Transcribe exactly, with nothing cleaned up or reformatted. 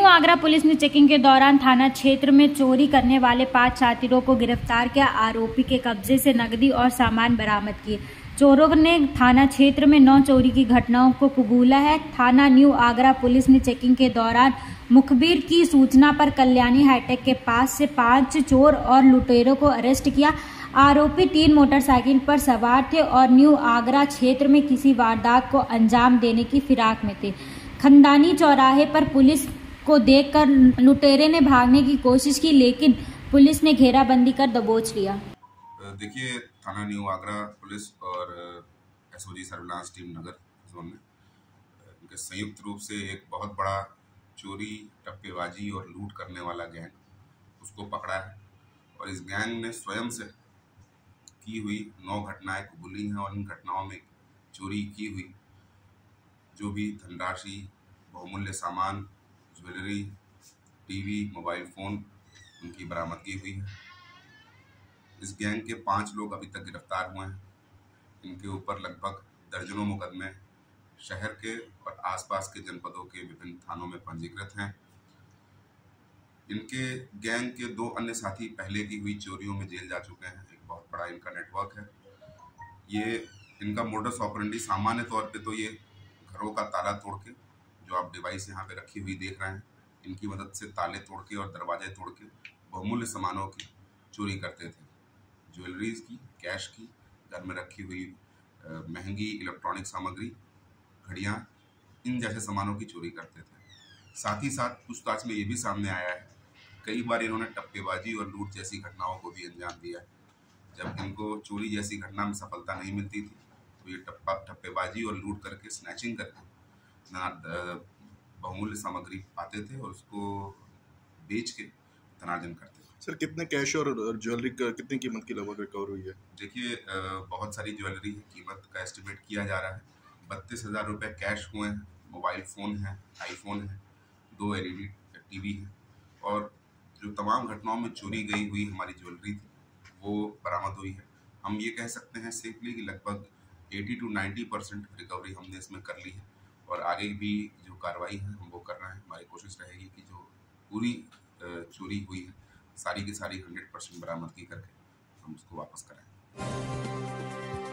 Agra police ने checking के दौरान थाना क्षेत्र में चोरी करने वाले पांच शातिरों को गिरफ्तार किया। आरोपी के कब्जे से नकदी और सामान बरामद किए। चोरों ने थाना क्षेत्र में नौ चोरी की घटनाओं को कबूला है। थाना न्यू आगरा पुलिस ने चेकिंग के दौरान मुखबिर की सूचना पर कल्याणी हाईटेक के पास से पांच चोर और लुटेरों को अरेस्ट किया। आरोपी तीन मोटरसाइकिल पर सवार थे और न्यू आगरा क्षेत्र में किसी वारदात को अंजाम देने की फिराक में थे। खंदानी चौराहे पर पुलिस को देखकर लुटेरे ने भागने की कोशिश की, लेकिन पुलिस ने घेराबंदी कर दबोच लिया। देखिए, थाना न्यू आगरा पुलिस और एसओजी सर्विलांस टीम नगर जोन में इनके संयुक्त रूप से एक बहुत बड़ा चोरी, टप्पेबाजी और लूट करने वाला गैंग उसको पकड़ा है। और इस गैंग ने स्वयं से की हुई नौ घटनाएं कबूली हैं और इन घटनाओं में चोरी की हुई जो भी धनराशि, बहुमूल्य सामान, ज्वेलरी, टीवी, मोबाइल फ़ोन उनकी बरामदगी हुई है। इस गैंग के पांच लोग अभी तक गिरफ्तार हुए हैं। इनके ऊपर लगभग दर्जनों मुकदमे शहर के और आसपास के जनपदों के विभिन्न थानों में पंजीकृत हैं। इनके गैंग के दो अन्य साथी पहले की हुई चोरियों में जेल जा चुके हैं। एक बहुत बड़ा इनका नेटवर्क है। ये इनका मोडस ऑपरेंडी सामान्य तौर पे तो ये घरों का ताला तोड़ के, जो आप डिवाइस यहाँ पे रखी हुई देख रहे हैं, इनकी मदद से ताले तोड़ के और दरवाजे तोड़ के बहुमूल्य सामानों की चोरी करते थे। ज्वेलरीज की, कैश की, घर में रखी हुई महंगी इलेक्ट्रॉनिक सामग्री, घड़ियाँ, इन जैसे सामानों की चोरी करते थे। साथ ही साथ पूछताछ में ये भी सामने आया है कई बार इन्होंने टप्पेबाजी और लूट जैसी घटनाओं को भी अंजाम दिया है। जब इनको चोरी जैसी घटना में सफलता नहीं मिलती थी तो ये टप्पा टप्पेबाजी और लूट करके, स्नैचिंग करके बहुमूल्य सामग्री पाते थे और उसको बेच के धनार्जन करते थे। सर, कितने कैश और ज्वेलरी का कितनी कीमत की लगभग रिकवर हुई है? देखिए, बहुत सारी ज्वेलरी है, कीमत का एस्टिमेट किया जा रहा है बत्तीस हजार रुपये कैश हुए हैं, मोबाइल फ़ोन है, आईफोन है, दो एलईडी टीवी है और जो तमाम घटनाओं में चोरी गई हुई हमारी ज्वेलरी थी वो बरामद हुई है। हम ये कह सकते हैं सेफली कि लगभग अस्सी टू नब्बे परसेंट रिकवरी हमने इसमें कर ली है और आगे भी जो कार्रवाई है हम वो कर रहे हैं। हमारी कोशिश रहेगी कि जो पूरी चोरी हुई है सारी की सारी हंड्रेड परसेंट बरामदगी करके हम उसको वापस कराएं।